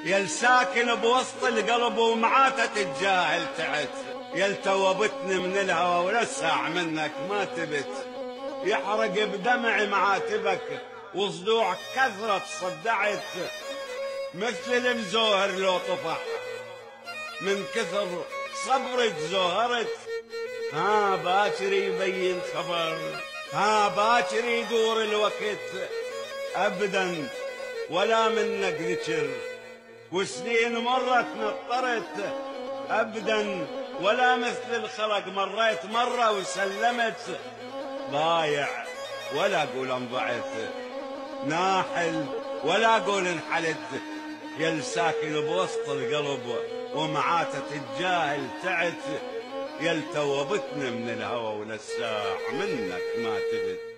يل ساكن بوسط القلب ومعاته تتجاهل تعت، يل توبتني من الهوى ولسع منك ما تبت، يحرق بدمع معاتبك وصدوع كثرة صدعت، مثل المزوهر لو طفح من كثر صبرك زهرت. ها باكر يبين خبر، ها باكر يدور الوقت، ابدا ولا منك ذكر، وسنين مرت نطرت، ابدا ولا مثل الخلق مريت مرة وسلمت، ضايع ولا اقول انضعت، ناحل ولا اقول انحلت، يل ساكن بوسط القلب ومعاته تتجاهل تعت، يل توبتنا من الهوى ولساع منك ما تبت.